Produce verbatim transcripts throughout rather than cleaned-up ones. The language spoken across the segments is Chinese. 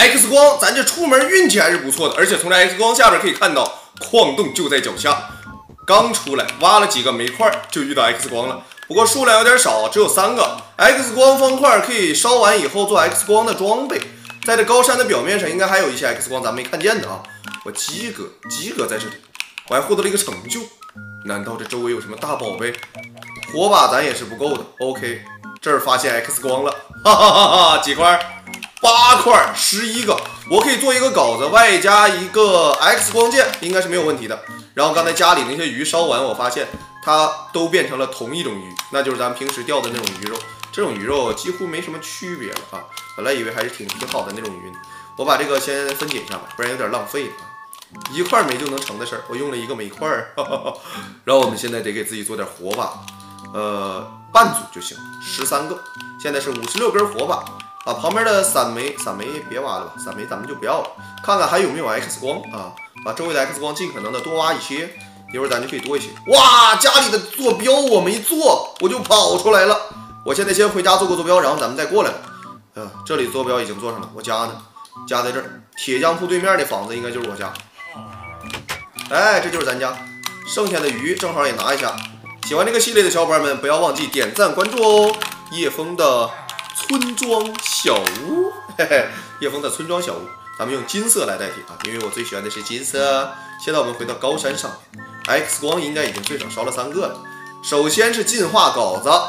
X 光，咱这出门运气还是不错的，而且从这 X 光下边可以看到矿洞就在脚下。刚出来挖了几个煤块，就遇到 X 光了。不过数量有点少，只有三个 X 光方块，可以烧完以后做 X 光的装备。在这高山的表面上，应该还有一些 X 光咱没看见的啊。我及格，及格在这里，我还获得了一个成就。难道这周围有什么大宝贝？火把咱也是不够的。OK， 这儿发现 X 光了，哈哈哈哈！几块？八块，十一个。我可以做一个镐子，外加一个 X 光剑，应该是没有问题的。然后刚才家里那些鱼烧完，我发现它都变成了同一种鱼，那就是咱平时钓的那种鱼肉。这种鱼肉几乎没什么区别了啊！本来以为还是挺挺好的那种鱼，我把这个先分解一下吧，不然有点浪费了。一块煤就能成的事儿，我用了一个煤块儿。然后我们现在得给自己做点火把，呃，半组就行，十三个。现在是五十六根火把啊。旁边的散煤，散煤别挖了吧，散煤咱们就不要了。看看还有没有 X 光啊，把周围的 X 光尽可能的多挖一些，一会儿咱就可以多一些。哇，家里的坐标我没做，我就跑出来了。我现在先回家做个坐标，然后咱们再过来。呃，这里坐标已经做上了，我家呢，家在这儿。铁匠铺对面那房子应该就是我家。哎，这就是咱家，剩下的鱼正好也拿一下。喜欢这个系列的小伙伴们，不要忘记点赞关注哦。叶枫的村庄小屋，嘿嘿，叶枫的村庄小屋，咱们用金色来代替啊，因为我最喜欢的是金色。现在我们回到高山上面 ，X 光应该已经最少烧了三个了。首先是进化镐子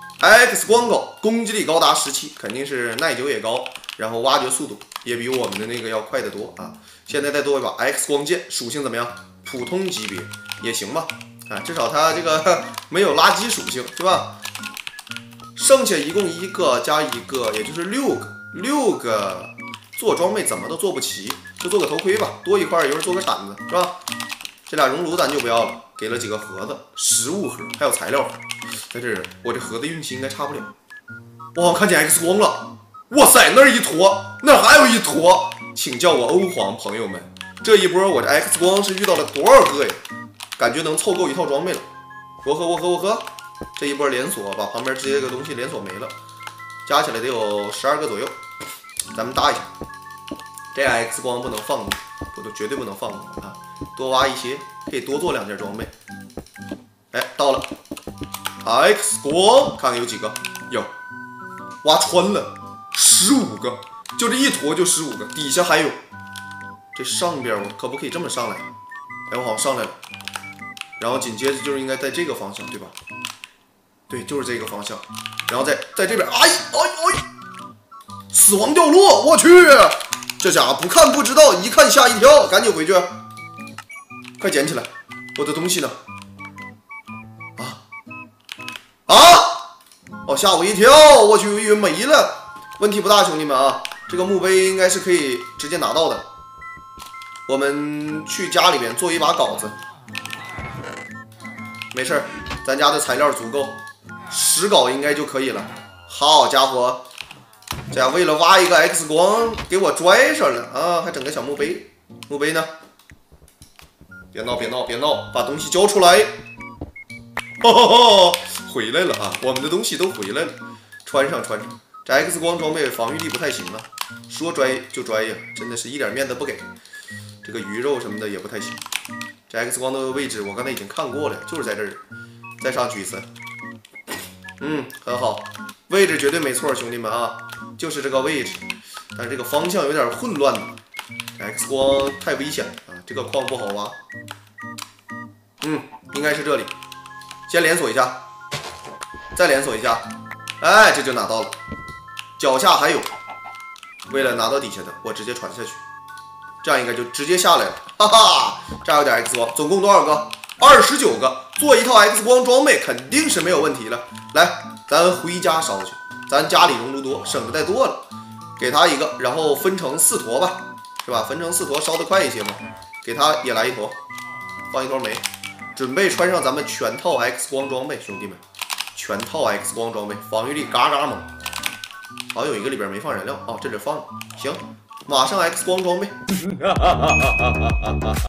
，X 光镐，攻击力高达十七，肯定是耐久也高，然后挖掘速度也比我们的那个要快得多啊。现在再多一把 X 光剑，属性怎么样？普通级别也行吧，啊，至少它这个没有垃圾属性，是吧？剩下一共一个加一个，也就是六个，六个做装备怎么都做不齐，就做个头盔吧，多一块一会儿做个铲子，是吧？这俩熔炉咱就不要了，给了几个盒子，食物盒，还有材料盒，在这儿我这盒子运气应该差不了。哇，看见 X 光了！哇塞，那儿一坨，那儿还有一坨，请叫我欧皇，朋友们。这一波我这 X 光是遇到了多少个呀？感觉能凑够一套装备了。我喝我喝我喝，这一波连锁把旁边直接这个东西连锁没了，加起来得有十二个左右。咱们搭一下，这 X 光不能放过，不都绝对不能放过啊！多挖一些，可以多做两件装备。哎，到了 X 光，看看有几个，有，挖穿了，十五个，就这一坨就十五个，底下还有。这上边我可不可以这么上来？哎，我好像上来了。然后紧接着就是应该在这个方向，对吧？对，就是这个方向。然后在在这边，哎哎哎，死亡掉落！我去，这家伙不看不知道，一看吓一跳，赶紧回去，快捡起来！我的东西呢？啊啊！哦，吓我一跳！我去，我以为没了。问题不大，兄弟们啊，这个墓碑应该是可以直接拿到的。我们去家里面做一把镐子，没事儿，咱家的材料足够，十镐应该就可以了。好家伙，这样为了挖一个 X 光，给我拽上了啊！还整个小墓碑，墓碑呢？别闹别闹别闹，把东西交出来！哈哈哈，回来了啊！我们的东西都回来了，穿上穿上。这 X 光装备防御力不太行啊，说拽就拽呀，真的是一点面子不给。这个鱼肉什么的也不太行。这 X 光的位置我刚才已经看过了，就是在这儿。再上去一次，嗯，很好，位置绝对没错，兄弟们啊，就是这个位置。但是这个方向有点混乱呢 ，X 光太危险了啊！这个矿不好挖。嗯，应该是这里。先连锁一下，再连锁一下，哎，这就拿到了。脚下还有，为了拿到底下的，我直接传下去。这样应该就直接下来了，哈哈！这还有点 X 光，总共多少个？二十九个，做一套 X 光装备肯定是没有问题了。来，咱回家烧去，咱家里熔炉多，省得再剁了。给他一个，然后分成四坨吧，是吧？分成四坨烧得快一些嘛。给他也来一坨，放一坨煤，准备穿上咱们全套 X 光装备，兄弟们，全套 X 光装备，防御力嘎嘎猛。好，有一个里边没放燃料，哦，这里放了，行。马上 X 光装备，